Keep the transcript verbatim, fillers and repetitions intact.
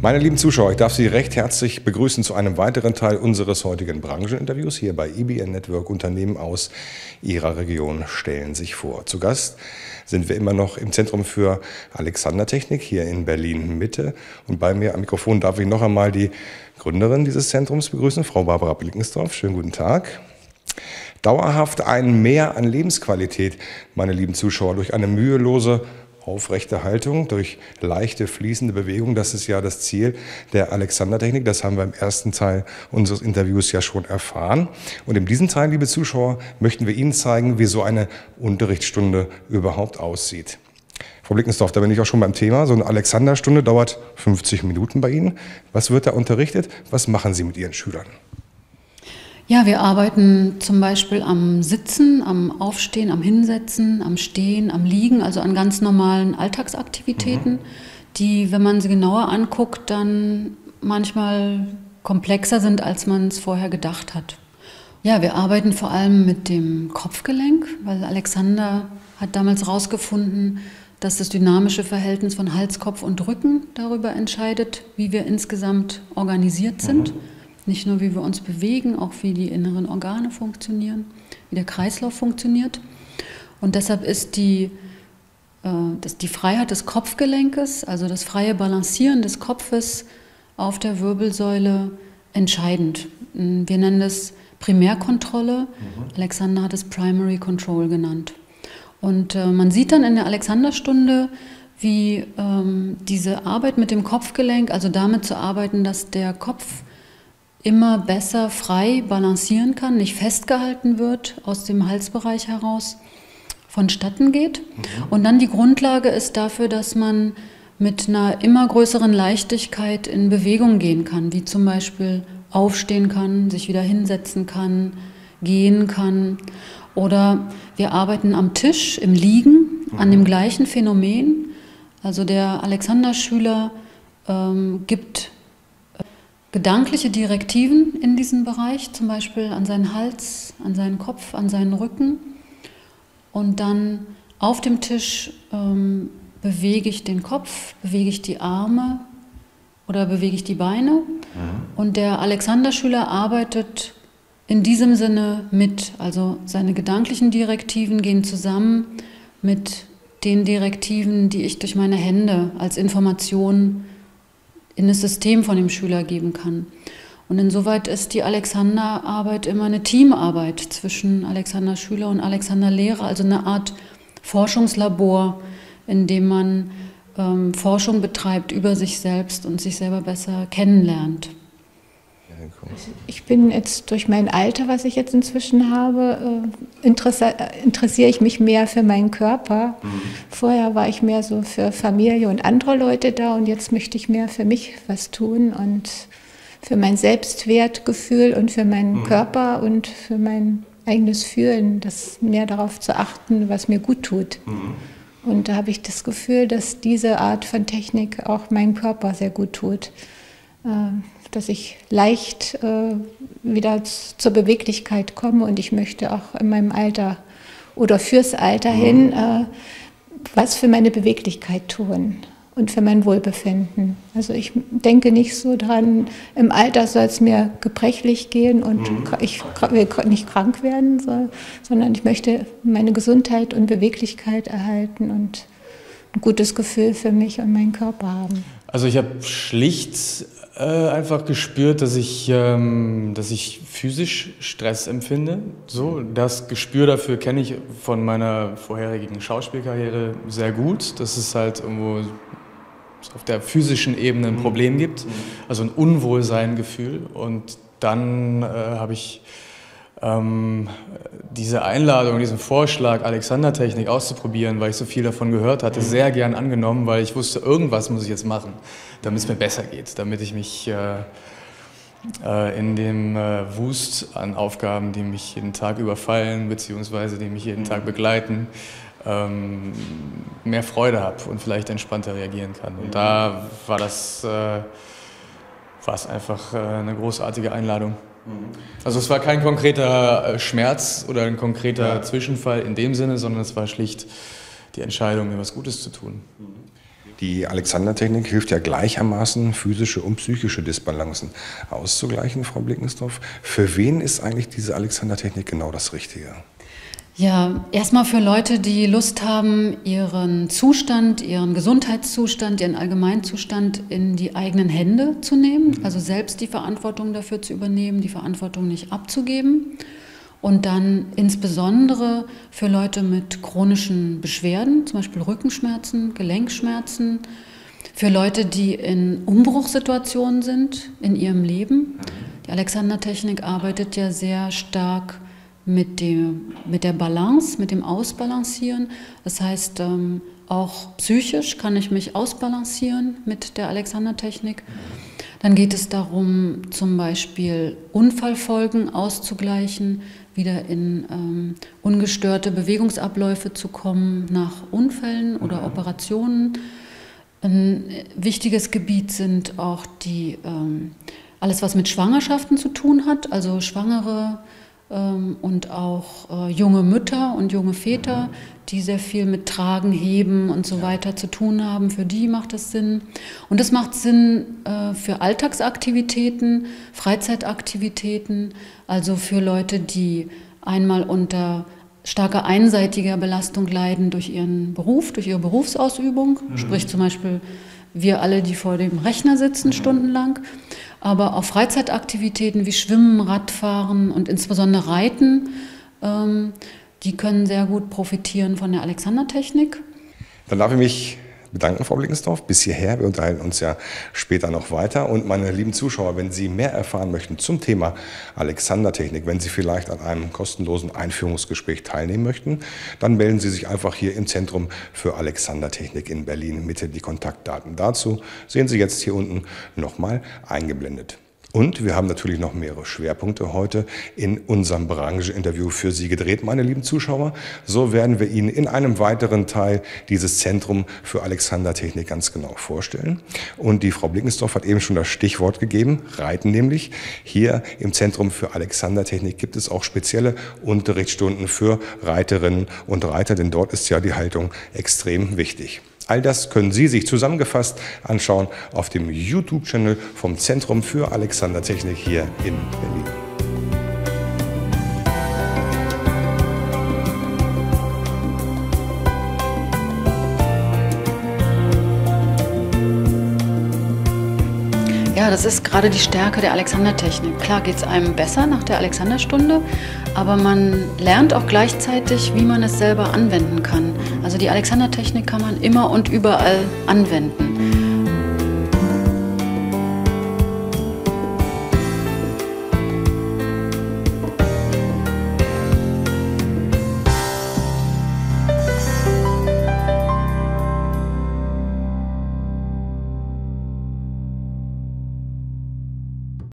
Meine lieben Zuschauer, ich darf Sie recht herzlich begrüßen zu einem weiteren Teil unseres heutigen Brancheninterviews hier bei I B N Network. Unternehmen aus Ihrer Region stellen sich vor. Zu Gast sind wir immer noch im Zentrum für Alexandertechnik hier in Berlin-Mitte. Und bei mir am Mikrofon darf ich noch einmal die Gründerin dieses Zentrums begrüßen, Frau Barbara Blickensdorf. Schönen guten Tag. Dauerhaft ein Mehr an Lebensqualität, meine lieben Zuschauer, durch eine mühelose aufrechte Haltung, durch leichte, fließende Bewegung. Das ist ja das Ziel der Alexandertechnik. Das haben wir im ersten Teil unseres Interviews ja schon erfahren. Und in diesem Teil, liebe Zuschauer, möchten wir Ihnen zeigen, wie so eine Unterrichtsstunde überhaupt aussieht. Frau Blickensdorf, da bin ich auch schon beim Thema. So eine Alexanderstunde dauert fünfzig Minuten bei Ihnen. Was wird da unterrichtet? Was machen Sie mit Ihren Schülern? Ja, wir arbeiten zum Beispiel am Sitzen, am Aufstehen, am Hinsetzen, am Stehen, am Liegen, also an ganz normalen Alltagsaktivitäten, mhm. die, wenn man sie genauer anguckt, dann manchmal komplexer sind, als man es vorher gedacht hat. Ja, wir arbeiten vor allem mit dem Kopfgelenk, weil Alexander hat damals herausgefunden, dass das dynamische Verhältnis von Hals, Kopf und Rücken darüber entscheidet, wie wir insgesamt organisiert sind. Mhm. Nicht nur, wie wir uns bewegen, auch wie die inneren Organe funktionieren, wie der Kreislauf funktioniert. Und deshalb ist die, äh, das, die Freiheit des Kopfgelenkes, also das freie Balancieren des Kopfes auf der Wirbelsäule entscheidend. Wir nennen das Primärkontrolle. Mhm. Alexander hat es Primary Control genannt. Und äh, man sieht dann in der Alexanderstunde, wie ähm, diese Arbeit mit dem Kopfgelenk, also damit zu arbeiten, dass der Kopf immer besser frei balancieren kann, nicht festgehalten wird aus dem Halsbereich heraus, vonstatten geht. Mhm. Und dann die Grundlage ist dafür, dass man mit einer immer größeren Leichtigkeit in Bewegung gehen kann, wie zum Beispiel aufstehen kann, sich wieder hinsetzen kann, gehen kann. Oder wir arbeiten am Tisch, im Liegen, mhm. an dem gleichen Phänomen. Also der Alexander-Schüler ähm, gibt gedankliche Direktiven in diesem Bereich, zum Beispiel an seinen Hals, an seinen Kopf, an seinen Rücken. Und dann auf dem Tisch ähm, bewege ich den Kopf, bewege ich die Arme oder bewege ich die Beine. Mhm. Und der Alexander-Schüler arbeitet in diesem Sinne mit. Also seine gedanklichen Direktiven gehen zusammen mit den Direktiven, die ich durch meine Hände als Information in das System von dem Schüler geben kann. Und insoweit ist die Alexander-Arbeit immer eine Teamarbeit zwischen Alexander-Schüler und Alexander-Lehrer, also eine Art Forschungslabor, in dem man ähm, Forschung betreibt über sich selbst und sich selber besser kennenlernt. Ich bin jetzt durch mein Alter, was ich jetzt inzwischen habe, interessiere ich mich mehr für meinen Körper. Mhm. Vorher war ich mehr so für Familie und andere Leute da und jetzt möchte ich mehr für mich was tun und für mein Selbstwertgefühl und für meinen mhm. Körper und für mein eigenes Fühlen, das mehr darauf zu achten, was mir gut tut. Mhm. Und da habe ich das Gefühl, dass diese Art von Technik auch meinem Körper sehr gut tut. Dass ich leicht äh, wieder zur Beweglichkeit komme und ich möchte auch in meinem Alter oder fürs Alter hin äh, was für meine Beweglichkeit tun und für mein Wohlbefinden. Also ich denke nicht so dran, im Alter soll es mir gebrechlich gehen und mhm. ich will nicht krank werden, so, sondern ich möchte meine Gesundheit und Beweglichkeit erhalten und ein gutes Gefühl für mich und meinen Körper haben. Also ich habe schlicht äh, einfach gespürt, dass ich, ähm, dass ich physisch Stress empfinde. So, das Gespür dafür kenne ich von meiner vorherigen Schauspielkarriere sehr gut, dass es halt irgendwo auf der physischen Ebene ein Problem gibt, also ein Unwohlsein-Gefühl. Und dann äh, habe ich ähm, diese Einladung, diesen Vorschlag, Alexandertechnik auszuprobieren, weil ich so viel davon gehört hatte, sehr gern angenommen, weil ich wusste, irgendwas muss ich jetzt machen, damit es mir besser geht, damit ich mich äh, äh, in dem äh, Wust an Aufgaben, die mich jeden Tag überfallen, beziehungsweise die mich jeden Tag begleiten, ähm, mehr Freude habe und vielleicht entspannter reagieren kann. Und da war das, äh, war es einfach äh, eine großartige Einladung. Also es war kein konkreter Schmerz oder ein konkreter ja. Zwischenfall in dem Sinne, sondern es war schlicht die Entscheidung, mir was Gutes zu tun. Die Alexander-Technik hilft ja gleichermaßen physische und psychische Disbalancen auszugleichen, Frau Blickensdorf. Für wen ist eigentlich diese Alexander-Technik genau das Richtige? Ja, erstmal für Leute, die Lust haben, ihren Zustand, ihren Gesundheitszustand, ihren Allgemeinzustand in die eigenen Hände zu nehmen, also selbst die Verantwortung dafür zu übernehmen, die Verantwortung nicht abzugeben. Und dann insbesondere für Leute mit chronischen Beschwerden, zum Beispiel Rückenschmerzen, Gelenkschmerzen, für Leute, die in Umbruchssituationen sind in ihrem Leben. Die Alexander-Technik arbeitet ja sehr stark mit, dem, mit der Balance, mit dem Ausbalancieren. Das heißt, ähm, auch psychisch kann ich mich ausbalancieren mit der Alexander-Technik. Dann geht es darum, zum Beispiel Unfallfolgen auszugleichen, wieder in ähm, ungestörte Bewegungsabläufe zu kommen nach Unfällen oder Operationen. Ein wichtiges Gebiet sind auch die, ähm, alles, was mit Schwangerschaften zu tun hat, also Schwangere ähm, und auch äh, junge Mütter und junge Väter, die sehr viel mit Tragen, Heben und so weiter zu tun haben. Für die macht es Sinn. Und es macht Sinn äh, für Alltagsaktivitäten, Freizeitaktivitäten, also für Leute, die einmal unter starker einseitiger Belastung leiden durch ihren Beruf, durch ihre Berufsausübung, mhm. sprich zum Beispiel wir alle, die vor dem Rechner sitzen, mhm. stundenlang, aber auch Freizeitaktivitäten wie Schwimmen, Radfahren und insbesondere Reiten, ähm, die können sehr gut profitieren von der Alexander-Technik. Dann darf ich mich bedanken, Frau Blickensdorf, bis hierher. Wir unterhalten uns ja später noch weiter. Und meine lieben Zuschauer, wenn Sie mehr erfahren möchten zum Thema Alexander-Technik, wenn Sie vielleicht an einem kostenlosen Einführungsgespräch teilnehmen möchten, dann melden Sie sich einfach hier im Zentrum für Alexander-Technik in Berlin-Mitte. Die Kontaktdaten dazu sehen Sie jetzt hier unten nochmal eingeblendet. Und wir haben natürlich noch mehrere Schwerpunkte heute in unserem Brancheninterview für Sie gedreht, meine lieben Zuschauer. So werden wir Ihnen in einem weiteren Teil dieses Zentrum für Alexander-Technik ganz genau vorstellen. Und die Frau Blickensdorf hat eben schon das Stichwort gegeben, Reiten nämlich. Hier im Zentrum für Alexander-Technik gibt es auch spezielle Unterrichtsstunden für Reiterinnen und Reiter, denn dort ist ja die Haltung extrem wichtig. All das können Sie sich zusammengefasst anschauen auf dem YouTube-Channel vom Zentrum für Alexander-Technik hier in Berlin. Ja, das ist gerade die Stärke der Alexander-Technik. Klar geht es einem besser nach der Alexander-Stunde, aber man lernt auch gleichzeitig, wie man es selber anwenden kann. Also die Alexander-Technik kann man immer und überall anwenden.